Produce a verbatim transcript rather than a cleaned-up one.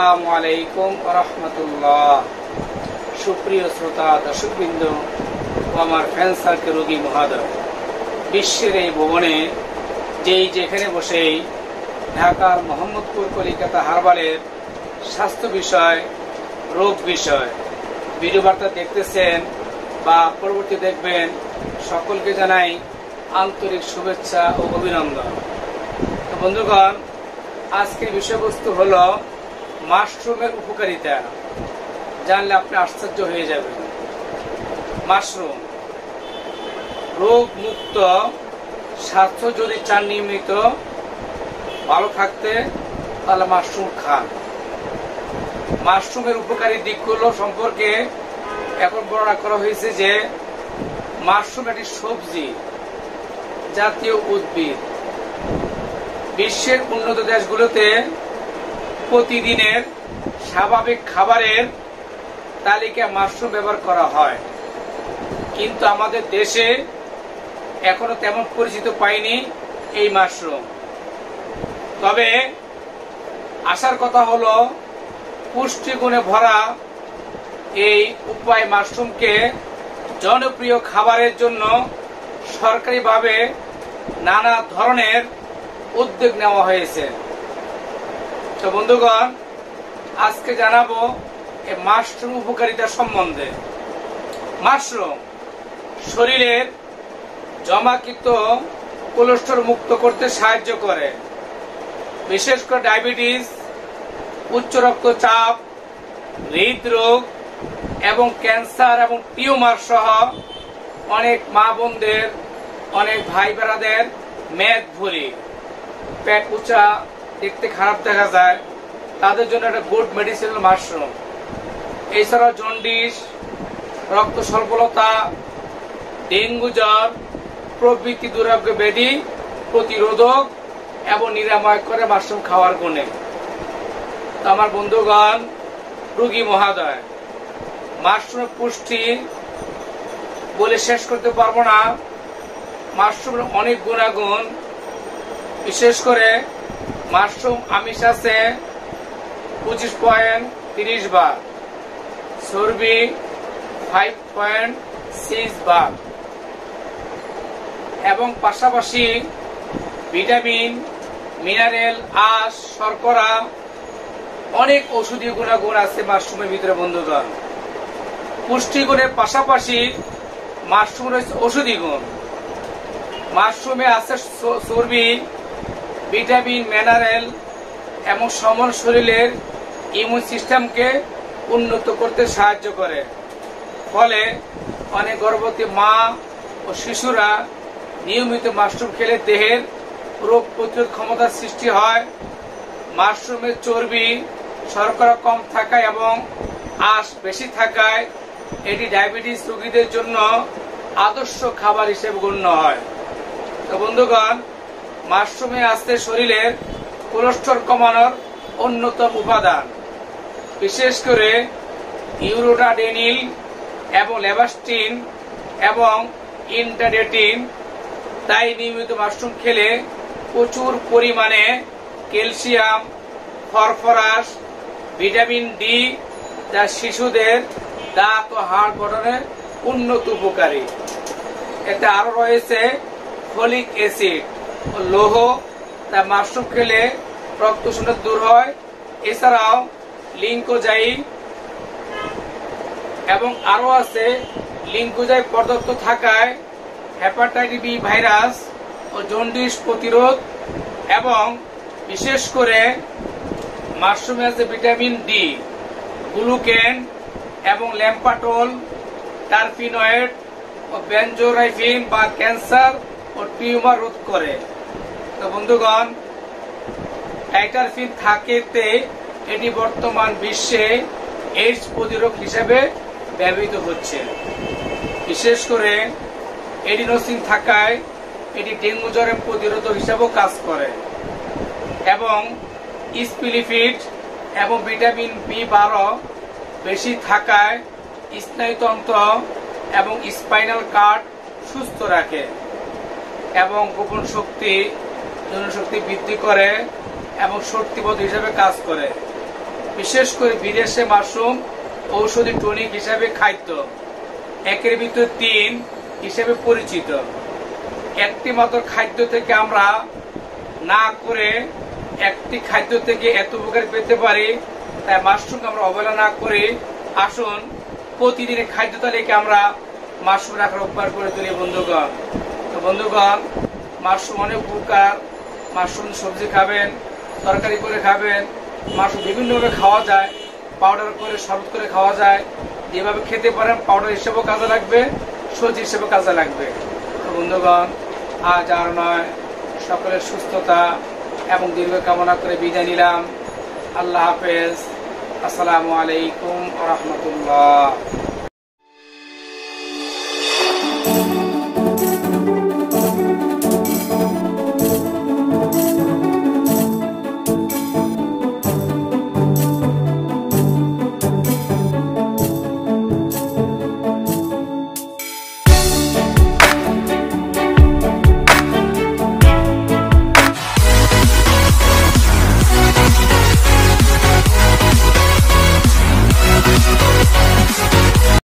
আসসালামু আলাইকুম ওয়া রাহমাতুল্লাহ। সুপ্রিয় শ্রোতা দর্শকবৃন্দ ও আমার ফ্যান সার্কেল রোগী মহোদয়, বিশ্বের এই ভবনে যেই যেখানে বসেই ঢাকার মোহাম্মদপুর কলিকাতা হারবালের স্বাস্থ্য বিষয়, রোগ বিষয় ভিডিও বার্তা দেখতেছেন বা পরবর্তী দেখবেন, সকলকে জানাই আন্তরিক শুভেচ্ছা ও অভিনন্দন। তো বন্ধুগণ, আজকের বিষয়বস্তু হলো মাশরুমের উপকারিতা। জানলে আপনি আশ্চর্য হয়ে যাবেন। মাশরুম রোগ মুক্ত স্বাস্থ্য যদি চান নিয়মিত ভালো থাকতে, তাহলে মাশরুম খান। মাশরুমের উপকারী দিকগুলো সম্পর্কে এখন বর্ণনা করা হয়েছে যে মাশরুম একটি সবজি জাতীয় উদ্ভিদ। বিশ্বের উন্নত দেশগুলোতে প্রতিদিনের স্বাভাবিক খাবারের তালিকায় মাশরুম ব্যবহার করা হয়, কিন্তু আমাদের দেশে এখনো তেমন পরিচিত পাইনি এই মাশরুম। তবে আসার কথা হলো, পুষ্টিগুণে ভরা এই উপায় মাশরুমকে জনপ্রিয় খাবারের জন্য সরকারিভাবে নানা ধরনের উদ্যোগ নেওয়া হয়েছে। তো বন্ধুগণ, আজকে জানাবো এই মাশরুম উপকারিতা সম্বন্ধে। মাশরুম শরীরের জমাকৃত কোলেস্টেরল মুক্ত করতে সাহায্য করে। বিশেষ করে ডায়াবেটিস, উচ্চ রক্তচাপ, হৃদরোগ এবং ক্যান্সার এবং টিউমার সহ অনেক মা বোনদের, অনেক ভাই বোনেদের মেদভুঁড়ি, পেট উঁচা, দেখতে খারাপ দেখা যায়, তাদের জন্য একটা গুড মেডিসিন মাশরুম। এছাড়াও জন্ডিস, রক্ত স্বল্পতা, ডেঙ্গু জ্বর প্রভৃতি দুরারোগ্য ব্যাধি প্রতিরোধক এবং নিরাময় করে মাশরুম খাওয়ার গুণে। তো আমার বন্ধুগণ, রোগী মহোদয়, মাশরুমের পুষ্টি বলে শেষ করতে পারবো না। মাশরুমের অনেক গুণাগুণ। বিশেষ করে মাশরুম আমিষ আছে পঁচিশ পয়েন্ট তিরিশ বার, চর্বি ফাইভ পয়েন্ট সিক্স বার, এবং পাশাপাশি ভিটামিন, মিনারেল, আঁশ, শর্করা, অনেক ঔষধীয় গুণাগুণ আছে মাশরুমের ভিতরে। বন্ধুগণ, পুষ্টিগুণের পাশাপাশি মাশরুম রয়েছে ঔষধি গুণ। মাশরুমে আছে চর্বি, ভিটামিন, মিনারেল এবং সমন শরীরের ইমিউন সিস্টেমকে উন্নত করতে সাহায্য করে। ফলে অনেক গর্ভবতী মা ও শিশুরা নিয়মিত মাশরুম খেলে দেহের রোগ প্রতিরোধ ক্ষমতার সৃষ্টি হয়। মাশরুমের চর্বি, শর্করা কম থাকায় এবং আঁশ বেশি থাকায় এটি ডায়াবেটিস রোগীদের জন্য আদর্শ খাবার হিসেবে গণ্য হয়। তো বন্ধুগণ, মাশরুমে আছে শরীরের কোলেস্টেরল কমানোর অন্যতম উপাদান। বিশেষ করে ইউরোডাডেনিল এবং লেবাস্টিন এবং ইন্টাডেটিন। তাই নিয়মিত মাশরুম খেলে প্রচুর পরিমাণে ক্যালসিয়াম, ফসফরাস, ভিটামিন ডি, যা শিশুদের দাঁত ও হাড় গঠনে উন্নত উপকারী। এতে আরো রয়েছে ফলিক অ্যাসিড ও লৌহ, তা মাশরুম খেলে রক্ত শূন্যতা দূর হয়। এছাড়াও লিঙ্কোজাইড এবং আরো আছে লিঙ্কোজাইড পর্যাপ্ত থাকায় হেপাটাইটিস বি ভাইরাস ও জন্ডিস প্রতিরোধ, এবং বিশেষ করে মাশরুমে আছে ভিটামিন ডি, গ্লুকেন এবং ল্যাম্পাটোল, টারপিনয়েড ও বেনজোরাইফিন বা ক্যান্সার ও টিউমার রোধ করে। তো বন্ধুগণ, টাইটারফিন থাকেতে এটি বর্তমান বিশ্বে এইডস প্রতিরোধক হিসেবে ব্যবহৃত হচ্ছে। বিশেষ করে এডিনোসিন থাকায় এটি ডেঙ্গু জ্বরের প্রতিরোধক হিসেবেও কাজ করে, এবং স্পিলিফিড এবং ভিটামিন বি বারো বেশি থাকায় স্নায়ুতন্ত্র এবং স্পাইনাল কার্ড সুস্থ রাখে এবং গোপন শক্তি, জনশক্তি বৃদ্ধি করে এবং শক্তিবোধ হিসেবে কাজ করে। বিশেষ করে বিদেশে মাশরুম ঔষধি টনিক হিসাবে খাদ্য একের ভিতর তিন হিসেবে পরিচিত। একটি মাত্র খাদ্য থেকে আমরা না করে একটি খাদ্য থেকে এত উপকার পেতে পারি, তাই মাশরুমকে আমরা অবহেলা না করে আসুন প্রতিদিনের খাদ্য তালিকা আমরা মাশরুম রাখার অভ্যাস করে তুলি বন্ধুগণ। তো বন্ধুগণ, মাশরুম অনেক উপকার। মাশরুম সবজি খাবেন, তরকারি করে খাবেন, মাশরুম বিভিন্নভাবে খাওয়া যায়, পাউডার করে শরবত করে খাওয়া যায়। যেভাবে খেতে পারেন পাউডার হিসেবেও কাজে লাগবে, সবজি হিসেবে কাজে লাগবে। তো বন্ধুগণ, আজ আর নয়, সকলের সুস্থতা এবং দীর্ঘ কামনা করে বিদায় নিলাম। আল্লাহ হাফেজ। আসসালামু আলাইকুম ওয়া রাহমাতুল্লাহ।